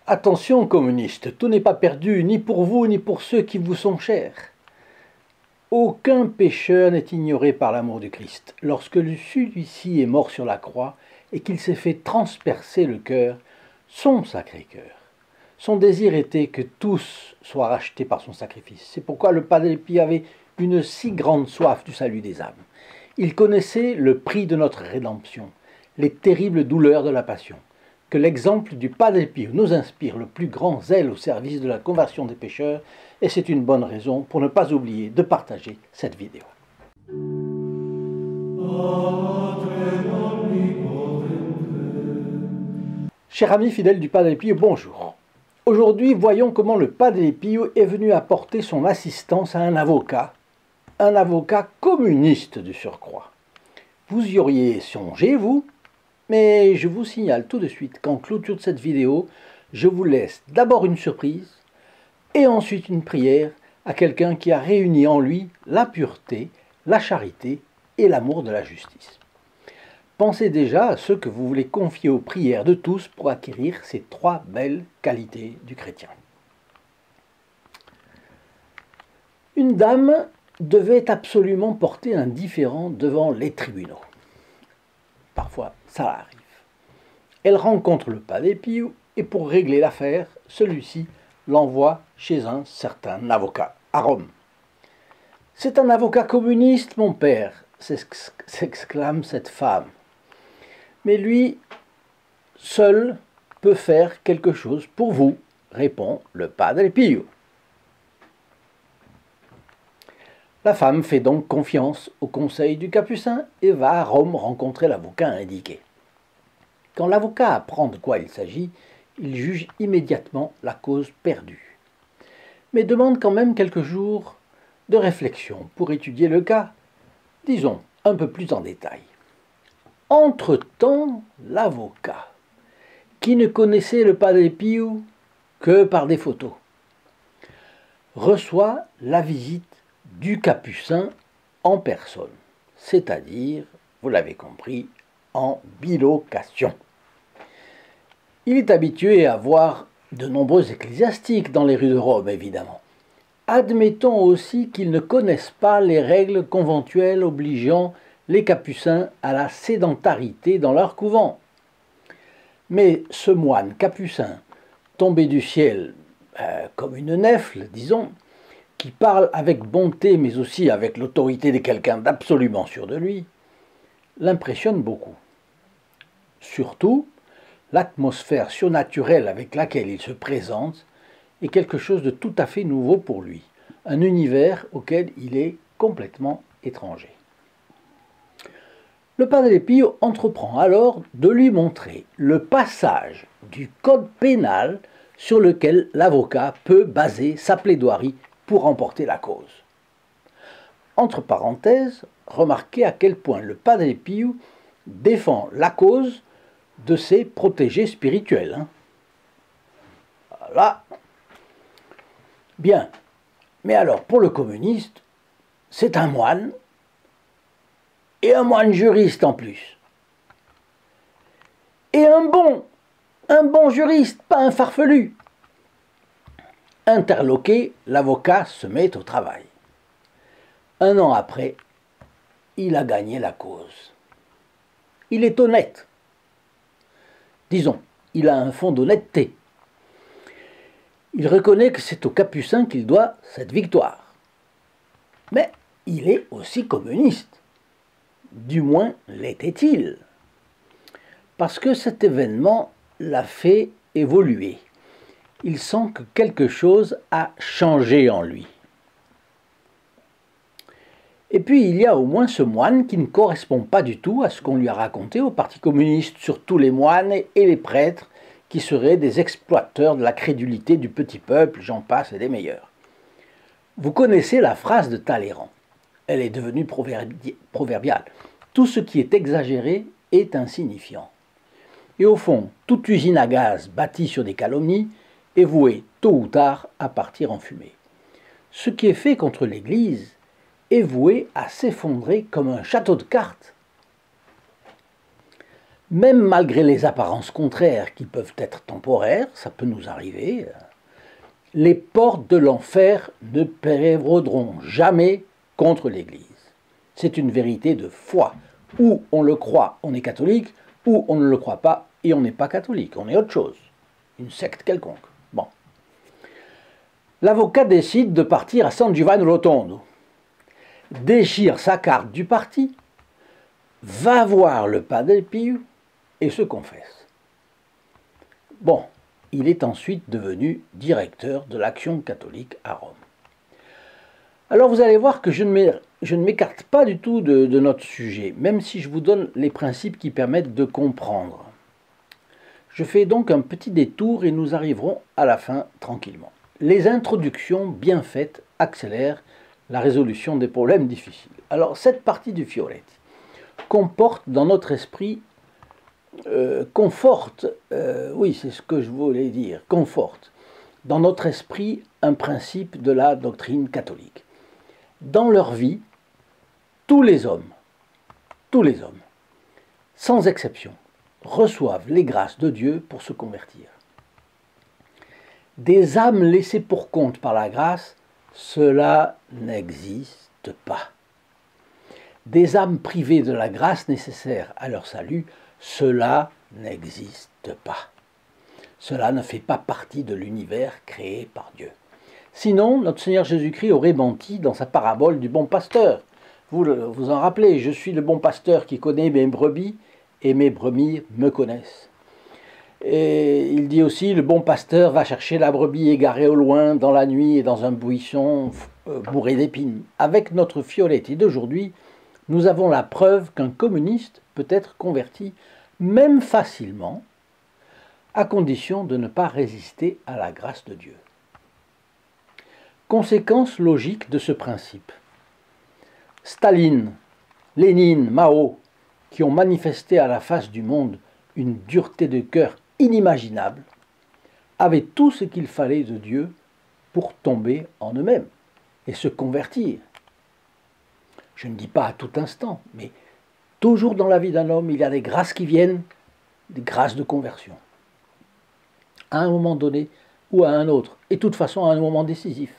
Attention communistes, tout n'est pas perdu, ni pour vous, ni pour ceux qui vous sont chers. Aucun pécheur n'est ignoré par l'amour du Christ. Lorsque celui-ci est mort sur la croix et qu'il s'est fait transpercer le cœur, son sacré cœur, son désir était que tous soient rachetés par son sacrifice. C'est pourquoi le Padre Pio avait une si grande soif du salut des âmes. Il connaissait le prix de notre rédemption, les terribles douleurs de la passion. Que l'exemple du Padre Pio nous inspire le plus grand zèle au service de la conversion des pécheurs, et c'est une bonne raison pour ne pas oublier de partager cette vidéo. Chers amis fidèles du Padre Pio, bonjour. Aujourd'hui, voyons comment le Padre Pio est venu apporter son assistance à un avocat communiste de surcroît. Vous y auriez songé, vous? Mais je vous signale tout de suite qu'en clôture de cette vidéo, je vous laisse d'abord une surprise et ensuite une prière à quelqu'un qui a réuni en lui la pureté, la charité et l'amour de la justice. Pensez déjà à ceux que vous voulez confier aux prières de tous pour acquérir ces trois belles qualités du chrétien. Une dame devait absolument porter un différend devant les tribunaux. Parfois, ça arrive. Elle rencontre le Padre Pio et pour régler l'affaire, celui-ci l'envoie chez un certain avocat à Rome. « C'est un avocat communiste, mon père !» s'exclame cette femme. Mais lui, seul, peut faire quelque chose pour vous, répond le Padre Pio. La femme fait donc confiance au conseil du Capucin et va à Rome rencontrer l'avocat indiqué. Quand l'avocat apprend de quoi il s'agit, il juge immédiatement la cause perdue, mais demande quand même quelques jours de réflexion pour étudier le cas, disons un peu plus en détail. Entre-temps, l'avocat, qui ne connaissait le Padre Pio que par des photos, reçoit la visite du Capucin en personne, c'est-à-dire, vous l'avez compris, en bilocation. Il est habitué à voir de nombreux ecclésiastiques dans les rues de Rome, évidemment. Admettons aussi qu'ils ne connaissent pas les règles conventuelles obligeant les capucins à la sédentarité dans leur couvent. Mais ce moine capucin, tombé du ciel comme une nèfle, disons, qui parle avec bonté mais aussi avec l'autorité de quelqu'un d'absolument sûr de lui, l'impressionne beaucoup. Surtout, l'atmosphère surnaturelle avec laquelle il se présente est quelque chose de tout à fait nouveau pour lui, un univers auquel il est complètement étranger. Le Padre Pio entreprend alors de lui montrer le passage du code pénal sur lequel l'avocat peut baser sa plaidoirie pour remporter la cause. Entre parenthèses, remarquez à quel point le Padre Pio défend la cause de ses protégés spirituels. Voilà. Bien. Mais alors, pour le communiste, c'est un moine, et un moine juriste en plus. Et un bon juriste, pas un farfelu. Interloqué, l'avocat se met au travail. Un an après, il a gagné la cause. Il est honnête. Disons, il a un fond d'honnêteté. Il reconnaît que c'est aux Capucins qu'il doit cette victoire. Mais il est aussi communiste. Du moins l'était-il. Parce que cet événement l'a fait évoluer. Il sent que quelque chose a changé en lui. Et puis il y a au moins ce moine qui ne correspond pas du tout à ce qu'on lui a raconté au Parti communiste sur tous les moines et les prêtres qui seraient des exploiteurs de la crédulité du petit peuple, j'en passe et des meilleurs. Vous connaissez la phrase de Talleyrand. Elle est devenue proverbiale. Tout ce qui est exagéré est insignifiant. Et au fond, toute usine à gaz bâtie sur des calomnies est vouée tôt ou tard à partir en fumée. Ce qui est fait contre l'Église est voué à s'effondrer comme un château de cartes. Même malgré les apparences contraires qui peuvent être temporaires, ça peut nous arriver, les portes de l'enfer ne prévaudront jamais contre l'Église. C'est une vérité de foi. Ou on le croit, on est catholique, ou on ne le croit pas et on n'est pas catholique, on est autre chose, une secte quelconque. Bon. L'avocat décide de partir à San Giovanni Rotondo, déchire sa carte du parti, va voir le Padre Pio et se confesse. Bon, il est ensuite devenu directeur de l'Action catholique à Rome. Alors vous allez voir que je ne m'écarte pas du tout de notre sujet, même si je vous donne les principes qui permettent de comprendre. Je fais donc un petit détour et nous arriverons à la fin tranquillement. Les introductions bien faites accélèrent la résolution des problèmes difficiles. Alors cette partie du Fioretti comporte dans notre esprit, conforte dans notre esprit un principe de la doctrine catholique. Dans leur vie, tous les hommes, sans exception, reçoivent les grâces de Dieu pour se convertir. Des âmes laissées pour compte par la grâce, cela n'existe pas. Des âmes privées de la grâce nécessaire à leur salut, cela n'existe pas. Cela ne fait pas partie de l'univers créé par Dieu. Sinon, notre Seigneur Jésus-Christ aurait menti dans sa parabole du bon pasteur. Vous vous en rappelez, je suis le bon pasteur qui connaît mes brebis et mes brebis me connaissent. Et il dit aussi, le bon pasteur va chercher la brebis égarée au loin, dans la nuit et dans un buisson bourré d'épines. Avec notre Fioretti d'aujourd'hui, nous avons la preuve qu'un communiste peut être converti, même facilement, à condition de ne pas résister à la grâce de Dieu. Conséquence logique de ce principe. Staline, Lénine, Mao, qui ont manifesté à la face du monde une dureté de cœur inimaginable, avaient tout ce qu'il fallait de Dieu pour tomber en eux-mêmes et se convertir. Je ne dis pas à tout instant, mais toujours dans la vie d'un homme, il y a des grâces qui viennent, des grâces de conversion. À un moment donné ou à un autre, et de toute façon à un moment décisif.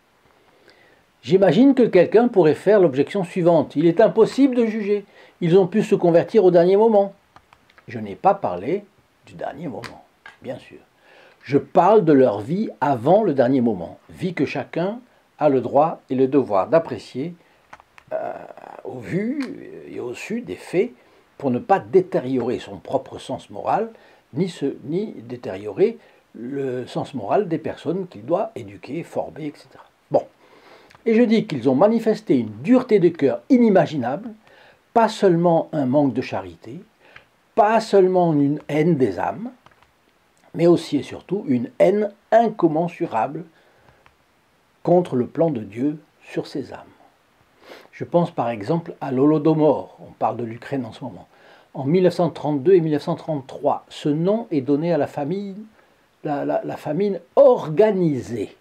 J'imagine que quelqu'un pourrait faire l'objection suivante. Il est impossible de juger. Ils ont pu se convertir au dernier moment. Je n'ai pas parlé du dernier moment, bien sûr. Je parle de leur vie avant le dernier moment. Vie que chacun a le droit et le devoir d'apprécier au vu et au su des faits pour ne pas détériorer son propre sens moral, ni détériorer le sens moral des personnes qu'il doit éduquer, former, etc. Bon. Et je dis qu'ils ont manifesté une dureté de cœur inimaginable, pas seulement un manque de charité, pas seulement une haine des âmes, mais aussi et surtout une haine incommensurable contre le plan de Dieu sur ces âmes. Je pense par exemple à l'Holodomor, on parle de l'Ukraine en ce moment. En 1932 et 1933, ce nom est donné à la famine organisée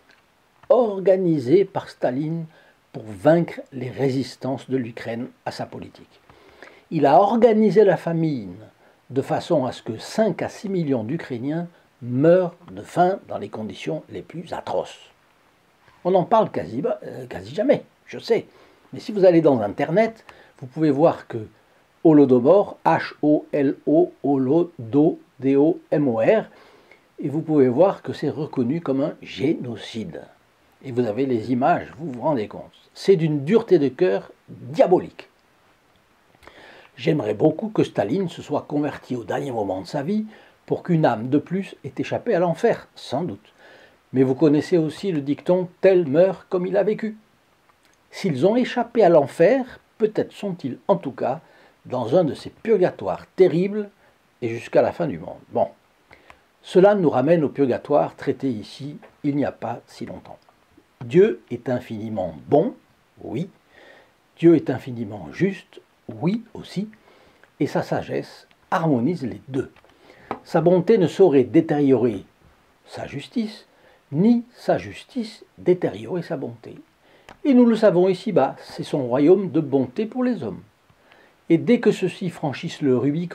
par Staline pour vaincre les résistances de l'Ukraine à sa politique. Il a organisé la famine de façon à ce que 5 à 6 millions d'Ukrainiens meurent de faim dans les conditions les plus atroces. On en parle quasi jamais, je sais. Mais si vous allez dans Internet, vous pouvez voir que Holodomor, H-O-L-O, D-O-M-O-R, et vous pouvez voir que c'est reconnu comme un génocide. Et vous avez les images, vous vous rendez compte. C'est d'une dureté de cœur diabolique. J'aimerais beaucoup que Staline se soit converti au dernier moment de sa vie pour qu'une âme de plus ait échappé à l'enfer, sans doute. Mais vous connaissez aussi le dicton « tel meurt comme il a vécu ». S'ils ont échappé à l'enfer, peut-être sont-ils en tout cas dans un de ces purgatoires terribles et jusqu'à la fin du monde. Bon, cela nous ramène au purgatoire traité ici il n'y a pas si longtemps. Dieu est infiniment bon, oui. Dieu est infiniment juste, oui aussi. Et sa sagesse harmonise les deux. Sa bonté ne saurait détériorer sa justice, ni sa justice détériorer sa bonté. Et nous le savons ici-bas, c'est son royaume de bonté pour les hommes. Et dès que ceux-ci franchissent le Rubicon,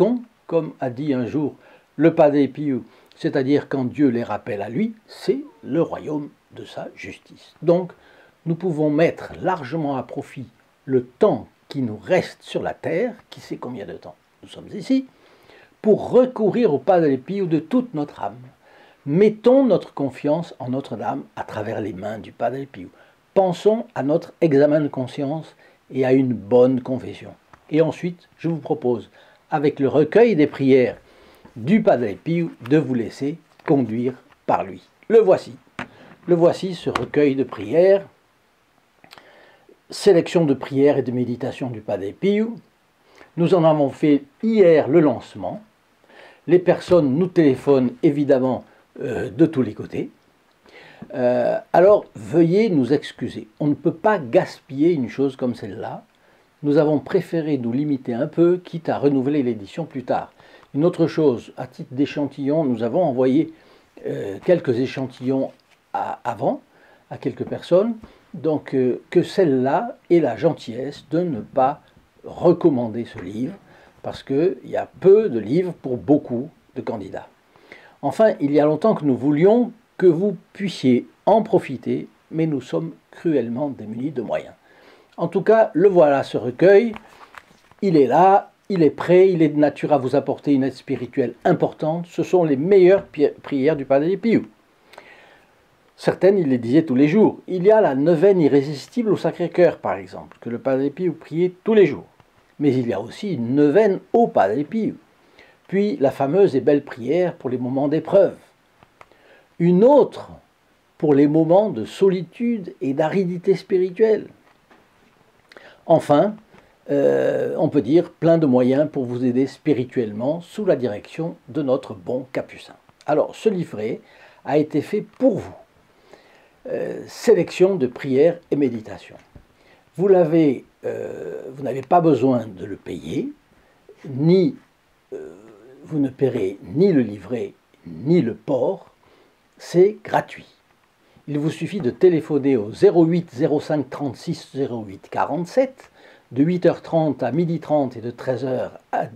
comme a dit un jour le Padre Pio, c'est-à-dire quand Dieu les rappelle à lui, c'est le royaume de sa justice. Donc, nous pouvons mettre largement à profit le temps qui nous reste sur la terre, qui sait combien de temps nous sommes ici, pour recourir au Padre Pio de toute notre âme. Mettons notre confiance en Notre-Dame à travers les mains du Padre Pio. Pensons à notre examen de conscience et à une bonne confession. Et ensuite, je vous propose, avec le recueil des prières du Padre Pio, de vous laisser conduire par lui. Le voici. Le voici, ce recueil de prières. Sélection de prières et de méditation du Padre Pio. Nous en avons fait hier le lancement. Les personnes nous téléphonent évidemment de tous les côtés. Alors, veuillez nous excuser. On ne peut pas gaspiller une chose comme celle-là. Nous avons préféré nous limiter un peu, quitte à renouveler l'édition plus tard. Une autre chose, à titre d'échantillon, nous avons envoyé quelques échantillons avant à quelques personnes. Donc, que celle-là ait la gentillesse de ne pas recommander ce livre, parce qu'il y a peu de livres pour beaucoup de candidats. Enfin, il y a longtemps que nous voulions que vous puissiez en profiter, mais nous sommes cruellement démunis de moyens. En tout cas, le voilà, ce recueil. Il est là, il est prêt, il est de nature à vous apporter une aide spirituelle importante. Ce sont les meilleures prières du Padre Pio. Certaines, il les disait tous les jours. Il y a la neuvaine irrésistible au Sacré-Cœur, par exemple, que le Padre Pio priait tous les jours. Mais il y a aussi une neuvaine au Padre Pio. Puis la fameuse et belle prière pour les moments d'épreuve. Une autre pour les moments de solitude et d'aridité spirituelle. Enfin, on peut dire plein de moyens pour vous aider spirituellement sous la direction de notre bon Capucin. Alors, ce livret a été fait pour vous. Sélection de prières et méditations. Vous n'avez pas besoin de le payer, vous ne paierez ni le livret ni le port, c'est gratuit. Il vous suffit de téléphoner au 08 05 36 08 47 de 8h30 à 12h30 et de 13h30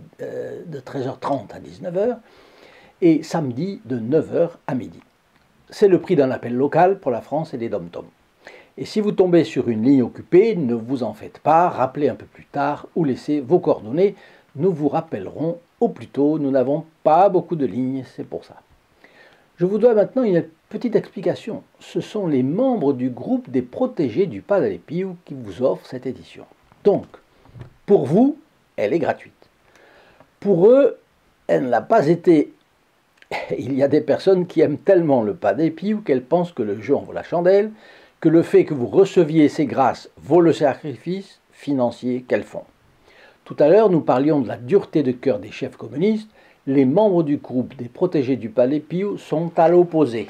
à 19h et samedi de 9h à midi. C'est le prix d'un appel local pour la France et les dom-toms. Et si vous tombez sur une ligne occupée, ne vous en faites pas, rappelez un peu plus tard ou laissez vos coordonnées. Nous vous rappellerons au plus tôt. Nous n'avons pas beaucoup de lignes, c'est pour ça. Je vous dois maintenant une petite explication. Ce sont les membres du groupe des protégés du Padre Pio qui vous offrent cette édition. Donc, pour vous, elle est gratuite. Pour eux, elle n'a pas été. Il y a des personnes qui aiment tellement le Padre Pio qu'elles pensent que le jeu en vaut la chandelle, que le fait que vous receviez ces grâces vaut le sacrifice financier qu'elles font. Tout à l'heure, nous parlions de la dureté de cœur des chefs communistes. Les membres du groupe des protégés du Padre Pio sont à l'opposé.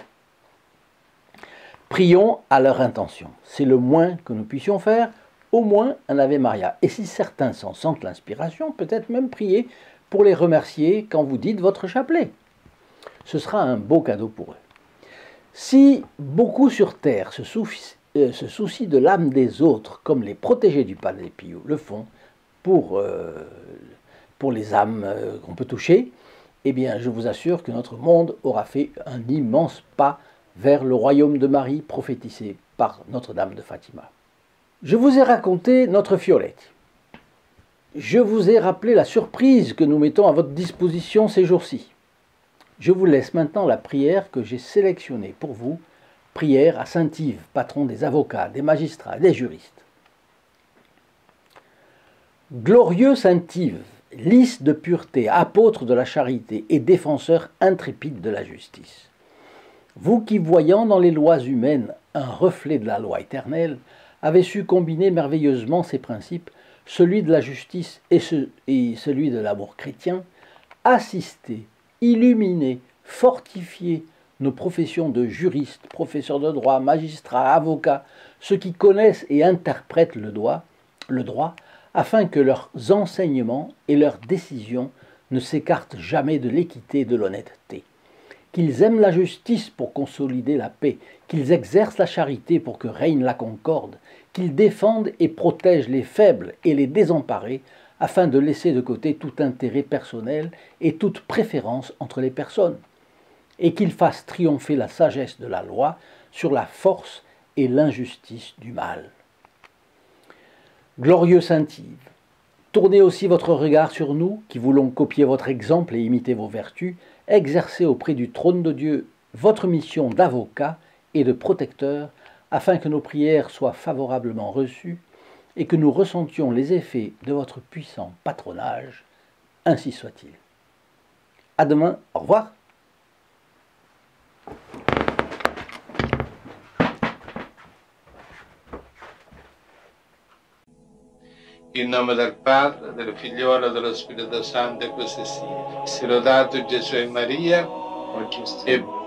Prions à leur intention. C'est le moins que nous puissions faire, au moins un Ave Maria. Et si certains s'en sentent l'inspiration, peut-être même prier pour les remercier quand vous dites votre chapelet. Ce sera un beau cadeau pour eux. Si beaucoup sur terre se soucient de l'âme des autres, comme les protégés du Padre Pio le font pour les âmes qu'on peut toucher, eh bien, je vous assure que notre monde aura fait un immense pas vers le royaume de Marie prophétisé par Notre-Dame de Fatima. Je vous ai raconté notre Fiolette. Je vous ai rappelé la surprise que nous mettons à votre disposition ces jours-ci. Je vous laisse maintenant la prière que j'ai sélectionnée pour vous, prière à Saint Yves, patron des avocats, des magistrats, des juristes. Glorieux Saint Yves, lys de pureté, apôtre de la charité et défenseur intrépide de la justice. Vous qui, voyant dans les lois humaines un reflet de la loi éternelle, avez su combiner merveilleusement ces principes, celui de la justice et celui de l'amour chrétien, assistez, illuminez, fortifiez nos professions de juristes, professeurs de droit, magistrats, avocats, ceux qui connaissent et interprètent le droit, afin que leurs enseignements et leurs décisions ne s'écartent jamais de l'équité et de l'honnêteté. Qu'ils aiment la justice pour consolider la paix, qu'ils exercent la charité pour que règne la concorde, qu'ils défendent et protègent les faibles et les désemparés, afin de laisser de côté tout intérêt personnel et toute préférence entre les personnes, et qu'il fasse triompher la sagesse de la loi sur la force et l'injustice du mal. Glorieux Saint-Yves, tournez aussi votre regard sur nous, qui voulons copier votre exemple et imiter vos vertus, exercez auprès du trône de Dieu votre mission d'avocat et de protecteur, afin que nos prières soient favorablement reçues et que nous ressentions les effets de votre puissant patronage. Ainsi soit-il. À demain, au revoir. In nome del Padre, del Figliolo e dello Spirito Santo, e così sia. Sia lodato Gesù e Maria, e